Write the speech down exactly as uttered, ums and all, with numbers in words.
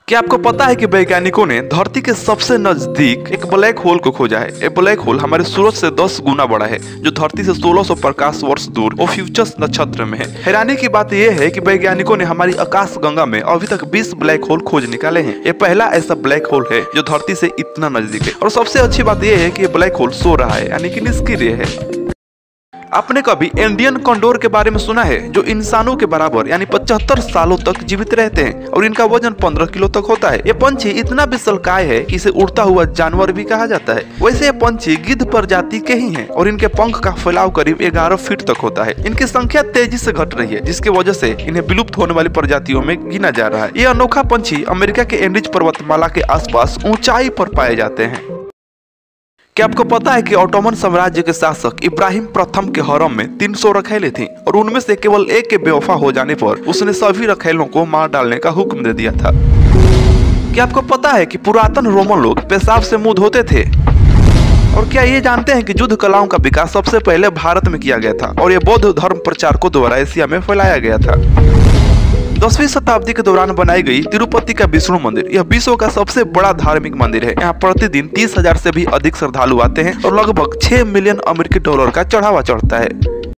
क्या आपको पता है कि वैज्ञानिकों ने धरती के सबसे नजदीक एक ब्लैक होल को खोजा है। ये ब्लैक होल हमारे सूरज से दस गुना बड़ा है, जो धरती से सोलह सौ प्रकाश वर्ष दूर ओफ्यूचस नक्षत्र में है। हैरानी की बात यह है कि वैज्ञानिकों ने हमारी आकाश गंगा में अभी तक बीस ब्लैक होल खोज निकाले हैं। ये पहला ऐसा ब्लैक होल है जो धरती से इतना नजदीक है। और सबसे अच्छी बात यह है कि ये ब्लैक होल सो रहा है, यानी कि निष्क्रिय है। आपने कभी इंडियन कंडोर के बारे में सुना है, जो इंसानों के बराबर यानी पचहत्तर सालों तक जीवित रहते हैं और इनका वजन पंद्रह किलो तक होता है। ये पंछी इतना विशालकाय है कि इसे उड़ता हुआ जानवर भी कहा जाता है। वैसे ये पंछी गिद्ध प्रजाति के ही हैं और इनके पंख का फैलाव करीब ग्यारह फीट तक होता है। इनकी संख्या तेजी से घट रही है, जिसकी वजह से इन्हें विलुप्त होने वाली प्रजातियों में गिना जा रहा है। ये अनोखा पंछी अमेरिका के एंडीज पर्वतमाला के आसपास ऊंचाई पर पाए जाते हैं। क्या आपको पता है कि ऑटोमन साम्राज्य के शासक इब्राहिम प्रथम के हरम में तीन सौ रखैलें थीं और उनमें से केवल एक के बेवफा हो जाने पर उसने सभी रखैलों को मार डालने का हुक्म दे दिया था। क्या आपको पता है कि पुरातन रोमन लोग पेशाब से मुंह धोते थे? और क्या ये जानते हैं कि युद्ध कलाओं का विकास सबसे पहले भारत में किया गया था और ये बौद्ध धर्म प्रचारकों द्वारा एशिया में फैलाया गया था। दसवीं शताब्दी के दौरान बनाई गई तिरुपति का विष्णु मंदिर यह विश्व का सबसे बड़ा धार्मिक मंदिर है। यहाँ प्रतिदिन तीस हजार से भी अधिक श्रद्धालु आते हैं और लगभग छह मिलियन अमेरिकी डॉलर का चढ़ावा चढ़ता है।